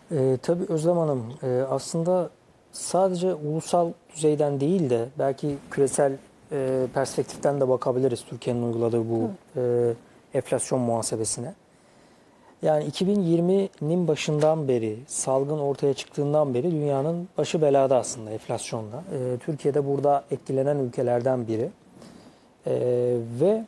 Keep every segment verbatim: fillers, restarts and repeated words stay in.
E, tabii Özlem Hanım, e, aslında sadece ulusal düzeyden değil de belki küresel e, perspektiften de bakabiliriz Türkiye'nin uyguladığı bu e, enflasyon muhasebesine. Yani iki bin yirminin başından beri, salgın ortaya çıktığından beri dünyanın başı belada aslında enflasyonla. E, Türkiye'de burada etkilenen ülkelerden biri. E, ve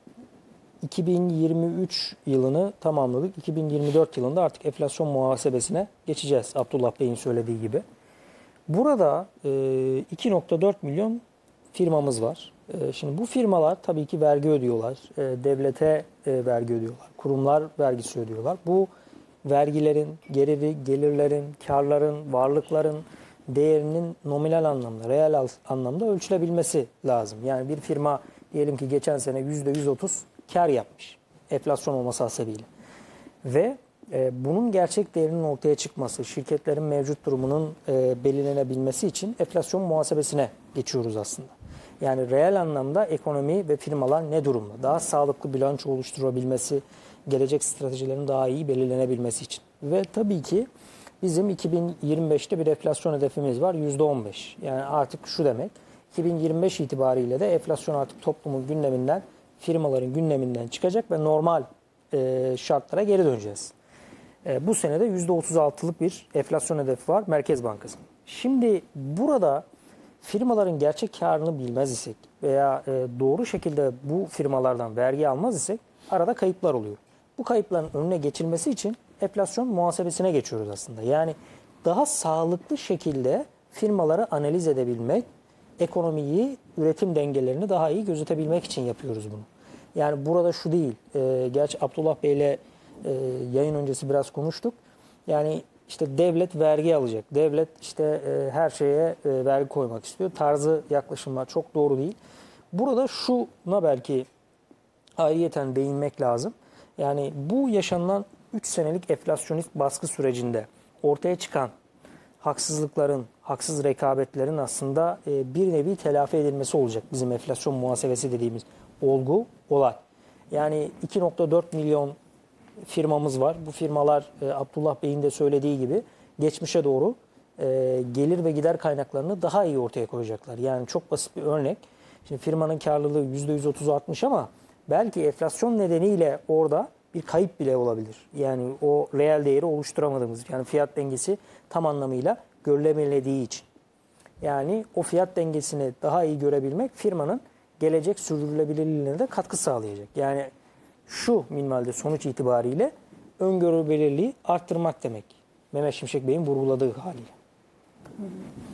iki bin yirmi üç yılını tamamladık. iki bin yirmi dört yılında artık enflasyon muhasebesine geçeceğiz Abdullah Bey'in söylediği gibi. Burada e, iki nokta dört milyon firmamız var. E, şimdi bu firmalar tabii ki vergi ödüyorlar. E, devlete e, vergi ödüyorlar. Kurumlar vergisi ödüyorlar. Bu vergilerin, geliri, gelirlerin, karların, varlıkların değerinin nominal anlamda, reel anlamda ölçülebilmesi lazım. Yani bir firma diyelim ki geçen sene yüzde yüz otuz kar yapmış. Enflasyon olması hasebiyle. Ve e, bunun gerçek değerinin ortaya çıkması, şirketlerin mevcut durumunun e, belirlenebilmesi için enflasyon muhasebesine geçiyoruz aslında. Yani reel anlamda ekonomi ve firmalar ne durumda? Daha sağlıklı bilanço oluşturabilmesi, gelecek stratejilerin daha iyi belirlenebilmesi için. Ve tabii ki bizim iki bin yirmi beşte bir enflasyon hedefimiz var, yüzde on beş. Yani artık şu demek, iki bin yirmi beş itibariyle de enflasyon artık toplumun gündeminden, firmaların gündeminden çıkacak ve normal e, şartlara geri döneceğiz. E, bu senede yüzde otuz altılık bir enflasyon hedefi var Merkez Bankası'nın. Şimdi burada firmaların gerçek karını bilmez isek veya e, doğru şekilde bu firmalardan vergi almaz isek arada kayıplar oluyor. Bu kayıpların önüne geçilmesi için enflasyon muhasebesine geçiyoruz aslında. Yani daha sağlıklı şekilde firmaları analiz edebilmek, ekonomiyi, üretim dengelerini daha iyi gözetebilmek için yapıyoruz bunu. Yani burada şu değil, e, gerçi Abdullah Bey'le e, yayın öncesi biraz konuştuk. Yani işte devlet vergi alacak, devlet işte e, her şeye e, vergi koymak istiyor. Tarzı yaklaşımlar çok doğru değil. Burada şuna belki ayrıyeten değinmek lazım. Yani bu yaşanılan üç senelik enflasyonist baskı sürecinde ortaya çıkan haksızlıkların, haksız rekabetlerin aslında e, bir nevi telafi edilmesi olacak bizim enflasyon muhasebesi dediğimiz olgu, olay. Yani iki nokta dört milyon firmamız var. Bu firmalar e, Abdullah Bey'in de söylediği gibi geçmişe doğru e, gelir ve gider kaynaklarını daha iyi ortaya koyacaklar. Yani çok basit bir örnek. Şimdi firmanın karlılığı yüzde yüz otuz artmış ama belki enflasyon nedeniyle orada bir kayıp bile olabilir. Yani o reel değeri oluşturamadığımız, yani fiyat dengesi tam anlamıyla görülemediği için. Yani o fiyat dengesini daha iyi görebilmek firmanın gelecek sürdürülebilirliğine de katkı sağlayacak. Yani şu minvalde sonuç itibariyle öngörülebilirliği arttırmak demek. Mehmet Şimşek Bey'in vurguladığı haliyle.